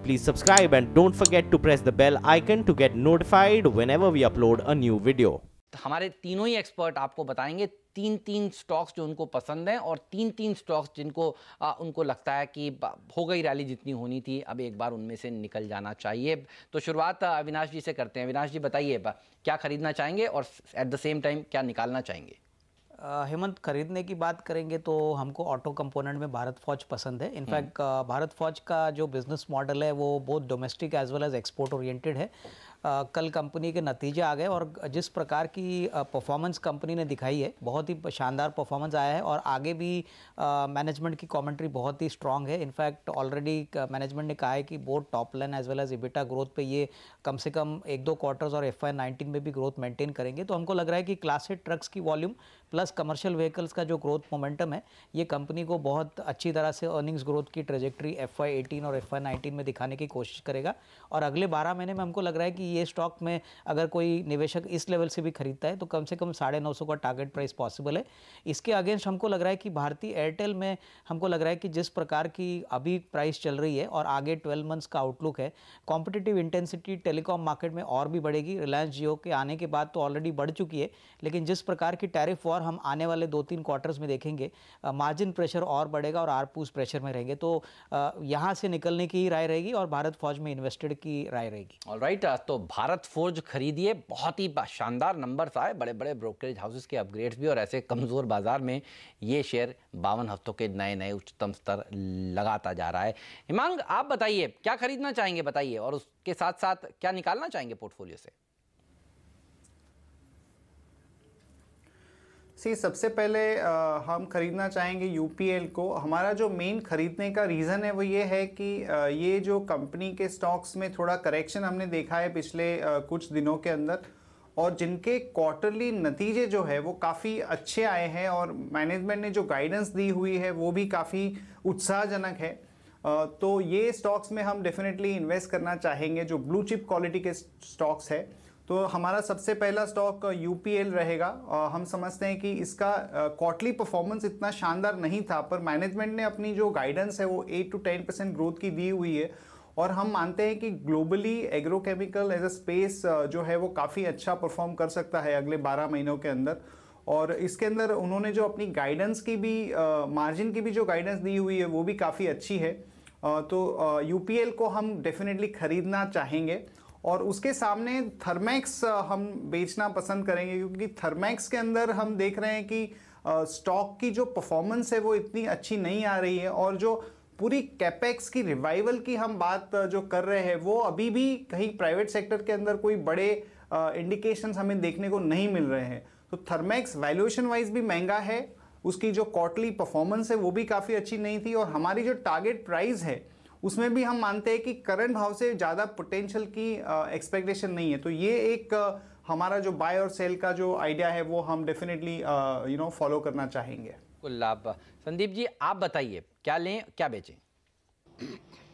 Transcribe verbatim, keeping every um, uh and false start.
please subscribe and don't forget to press the bell icon to get notified whenever we upload a new video. हमारे तीनों ही expert आपको बताएंगे तीन तीन stocks जो उनको पसंद हैं और तीन तीन स्टॉक्स जिनको आ, उनको लगता है कि हो गई रैली जितनी होनी थी, अब एक बार उनमें से निकल जाना चाहिए। तो शुरुआत अविनाश जी से करते हैं। अविनाश जी बताइए, क्या खरीदना चाहेंगे और एट द सेम टाइम क्या निकालना चाहेंगे? हेमंत, खरीदने की बात करेंगे तो हमको ऑटो कंपोनेंट में भारत फॉर्ज पसंद है। इनफैक्ट भारत फॉर्ज का जो बिजनेस मॉडल है वो बहुत domestic as well as export oriented है। Uh, कल कंपनी के नतीजे आ गए और जिस प्रकार की परफॉर्मेंस uh, कंपनी ने दिखाई है, बहुत ही शानदार परफॉर्मेंस आया है और आगे भी मैनेजमेंट uh, की कमेंट्री बहुत ही स्ट्रांग है। इनफैक्ट ऑलरेडी मैनेजमेंट ने कहा है कि both top line as well as EBITDA growth पे ये कम से कम एक दो क्वार्टर्स और एफ आई नाइनटीन में भी ग्रोथ मेंटेन करेंगे। तो हमको लग रहा है कि क्लास एट ट्रक्स की वॉल्यूम प्लस कमर्शियल व्हीकल्स का जो ग्रोथ मोमेंटम है, ये कंपनी को बहुत अच्छी तरह से अर्निंग्स ग्रोथ की ट्रेजेक्ट्री एफ आई एटीन और एफ आई नाइनटीन में दिखाने की कोशिश करेगा। और अगले बारह महीने में हमको लग रहा है कि ये स्टॉक में अगर कोई निवेशक इस लेवल से भी खरीदता है तो कम से कम साढ़े नौ सौ का टारगेट प्राइस पॉसिबल है। इसके अगेंस्ट हमको लग रहा है कि भारतीय एयरटेल में हमको लग रहा है कि जिस प्रकार की अभी प्राइस चल रही है और आगे ट्वेल्व मंथ्स का आउटलुक है, कॉम्पिटिटिव इंटेंसिटी टेलीकॉम मार्केट में और भी बढ़ेगी। रिलायंस जियो के आने के बाद तो ऑलरेडी बढ़ चुकी है, लेकिन जिस प्रकार की टैरिफ वॉर हम आने वाले दो तीन क्वार्टर्स में देखेंगे, मार्जिन प्रेशर और बढ़ेगा और आरपूस प्रेशर में रहेंगे। तो यहाँ से निकलने की ही राय रहेगी और भारत फौज में इन्वेस्टेड की राय रहेगी। ऑलराइट, तो भारत फौज खरीदिए। बहुत ही शानदार नंबर्स आए, बड़े बड़े ब्रोकरेज हाउसेस के अपग्रेड्स भी, और ऐसे कमजोर बाजार में ये शेयर बावन हफ्तों के नए नए उच्चतम स्तर लगाता जा रहा है। हिमांग, आप बताइए क्या खरीदना चाहेंगे, बताइए, और उसके साथ साथ क्या निकालना चाहेंगे पोर्टफोलियो से? सी सबसे पहले आ, हम खरीदना चाहेंगे यूपीएल को। हमारा जो मेन खरीदने का रीज़न है वो ये है कि आ, ये जो कंपनी के स्टॉक्स में थोड़ा करेक्शन हमने देखा है पिछले आ, कुछ दिनों के अंदर, और जिनके क्वार्टरली नतीजे जो है वो काफ़ी अच्छे आए हैं और मैनेजमेंट ने जो गाइडेंस दी हुई है वो भी काफ़ी उत्साहजनक है। आ, तो ये स्टॉक्स में हम डेफिनेटली इन्वेस्ट करना चाहेंगे, जो ब्लू चिप क्वालिटी के स्टॉक्स है। तो हमारा सबसे पहला स्टॉक यूपीएल रहेगा। हम समझते हैं कि इसका क्वार्टरली परफॉर्मेंस इतना शानदार नहीं था, पर मैनेजमेंट ने अपनी जो गाइडेंस है वो eight to ten percent growth की दी हुई है और हम मानते हैं कि globally agrochemical as a space जो है वो काफ़ी अच्छा परफॉर्म कर सकता है अगले बारह महीनों के अंदर। और इसके अंदर उन्होंने जो अपनी गाइडेंस की भी, मार्जिन की भी जो गाइडेंस दी हुई है वो भी काफ़ी अच्छी है। तो यूपीएल को हम डेफिनेटली खरीदना चाहेंगे। और उसके सामने थर्मैक्स हम बेचना पसंद करेंगे, क्योंकि थर्मैक्स के अंदर हम देख रहे हैं कि स्टॉक की जो परफॉर्मेंस है वो इतनी अच्छी नहीं आ रही है, और जो पूरी कैपेक्स की रिवाइवल की हम बात जो कर रहे हैं वो अभी भी कहीं प्राइवेट सेक्टर के अंदर कोई बड़े इंडिकेशंस हमें देखने को नहीं मिल रहे हैं। तो थर्मैक्स वैल्यूएशन वाइज भी महंगा है, उसकी जो क्वार्टरली परफॉर्मेंस है वो भी काफ़ी अच्छी नहीं थी, और हमारी जो टारगेट प्राइस है उसमें भी हम मानते हैं कि करंट भाव से ज़्यादा पोटेंशियल की एक्सपेक्टेशन नहीं है। तो ये एक uh, हमारा जो बाय और सेल का जो आइडिया है वो हम डेफिनेटली यू नो फॉलो करना चाहेंगे। कुल आप संदीप जी आप बताइए क्या लें क्या बेचें?